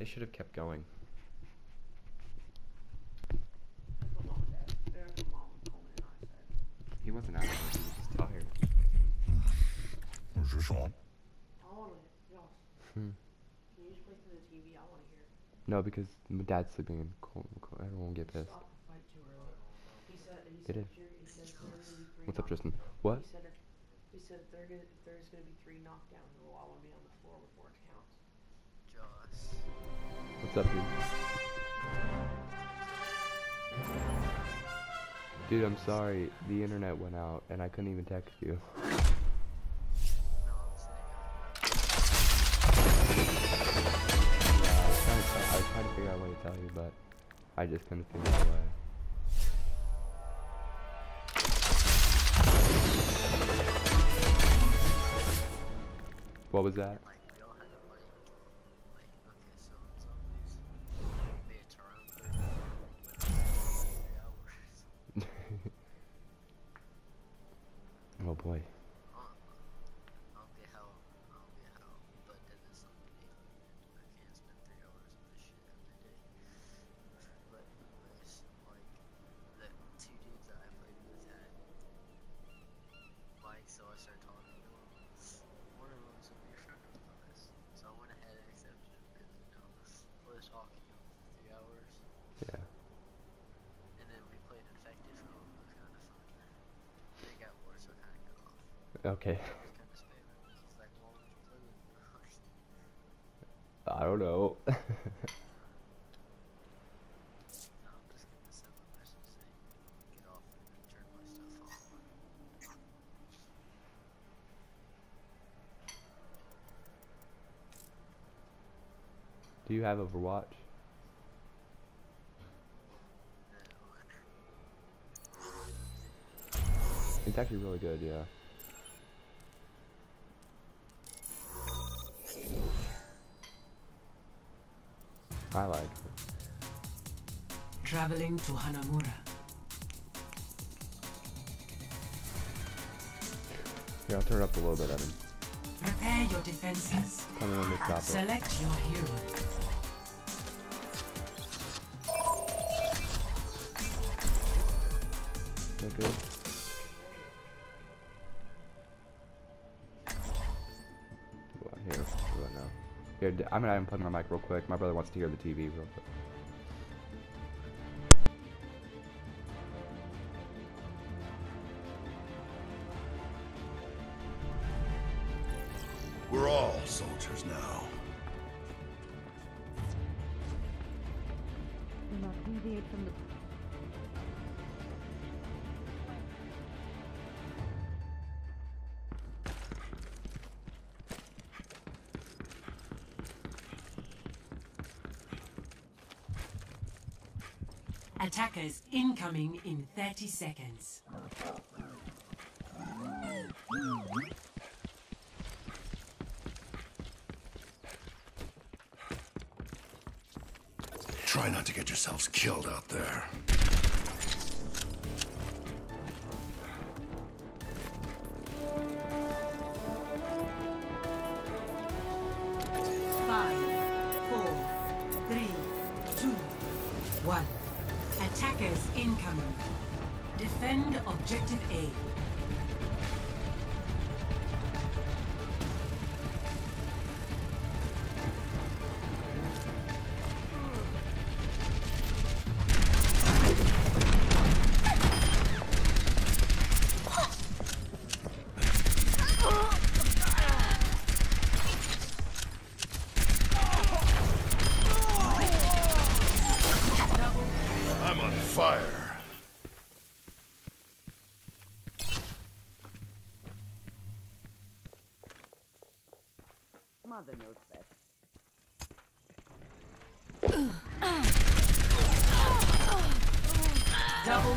They should have kept going. He wasn't out of it, he was just tired. No, because my dad's sleeping and everyone won't get pissed. It is. What's up, Tristan? What? He said there's gonna be 3 knockdowns, and I want to be on the floor before it counts. Joss. What's up, dude? Dude, I'm sorry. The internet went out and I couldn't even text you. I was trying to figure out what to tell you, but I just couldn't figure out a way. What was that? Oh boy. So I started talking to him. One of them was a beer friend of ours. So I went ahead and accepted him because, you know, we were talking for 3 hours. Yeah. And then we played Infected for a little bit. It was kind of fun. Then it got worse, so I kind of got off. Okay. I was kind of spamming. He's like, well, I don't know. no, I'm just going to send a message saying, get off and then turn my stuff off. Do you have Overwatch? It's actually really good, yeah. I like it. Traveling to Hanamura. Here, I'll turn it up a little bit, Evan. Prepare your defenses. Tell me when to stop it. Select your hero. Is that good? Here, what now? Here, I'm gonna unplug my mic real quick. My brother wants to hear the TV real quick. We're all soldiers now. Do not deviate from the... Attackers incoming in 30 seconds. Try not to get yourselves killed out there. Attackers incoming. Defend objective A. I'm on fire. Mother knows best. Double.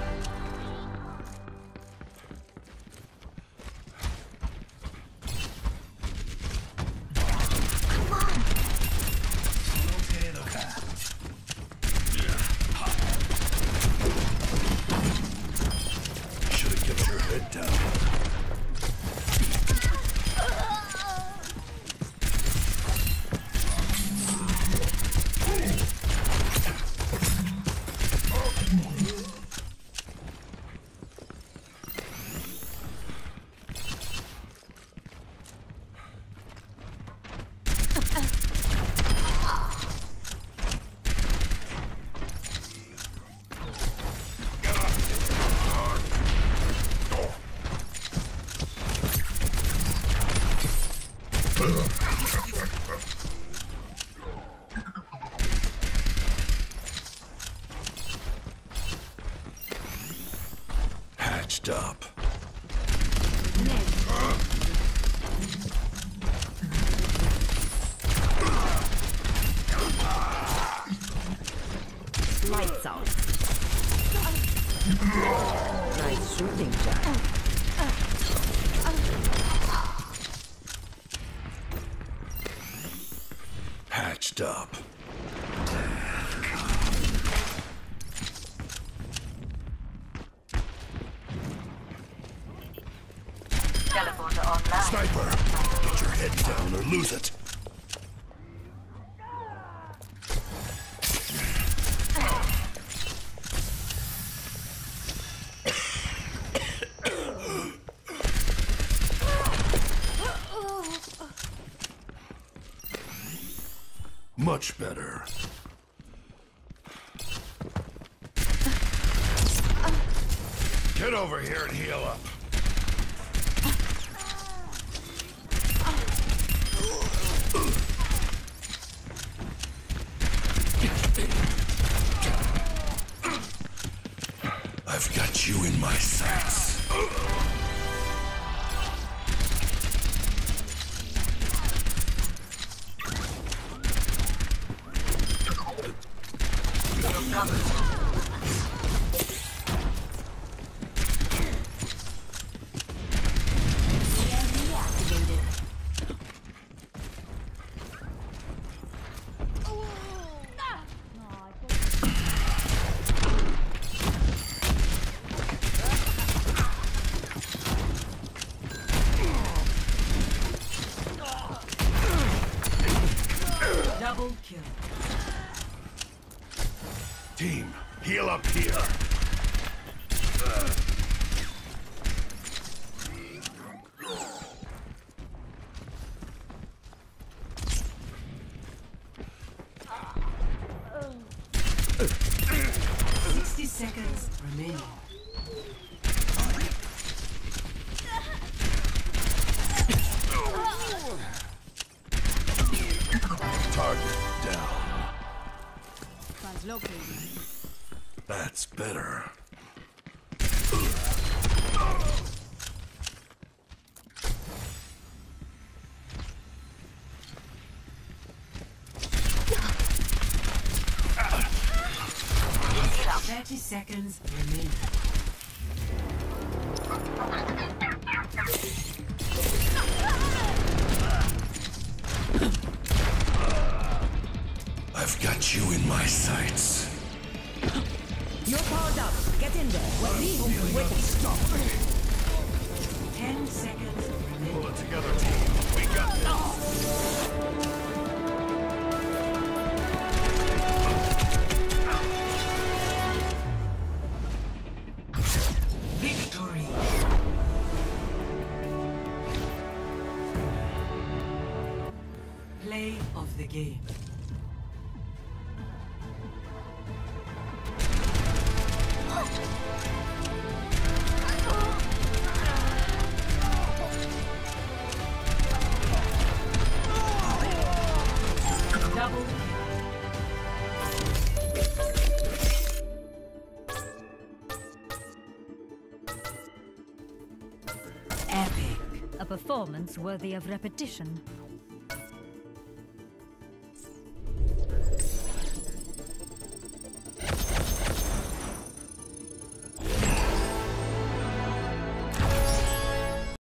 Should have kept your head down. Hatched up. Lights out. Nice shooting, Jack. Hatched up. Teleporter online. Sniper! Get your head down or lose it. Much better. Get over here and heal up. I've got you in my sights. Double kill. Team, heal up here. 60 seconds remaining. Target down. Translocating. That's better. Thirty seconds remaining. I've got you in my sights. You're powered up. Get in there. Well, leave. Wait. Stop. 10 seconds remaining. Pull it together, team. We got this. Victory. Play of the game. Double. Epic. A performance worthy of repetition.